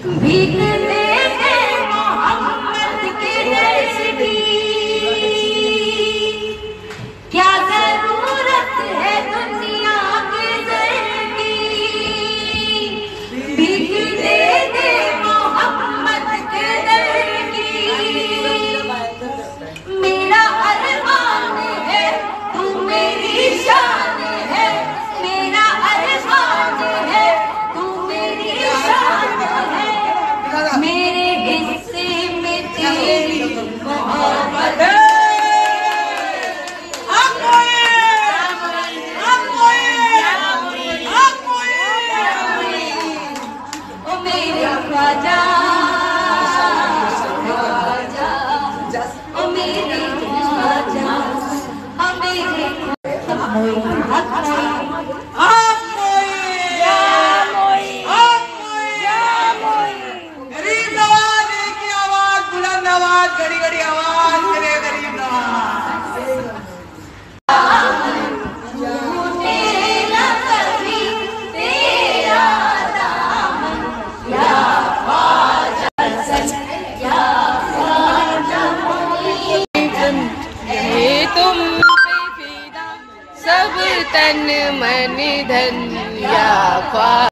भीख दे दे मोहम्मद के दर्श की, क्या जरूरत है दुनिया के दर की। भीख दे दे मोहम्मद के दर की, मेरा अरमान है तू मेरी शान है, मेरा अरमान है तू मेरी शान है, मेरे हिस्से में तेरी मोहब्बत। ओ मेरे ख्वाजा, ओ मेरे ख्वाजा, ओ मेरे घड़ी घड़ी आवाज करे गरीब नवाज। तुम पे फिदा सब तन मन धन या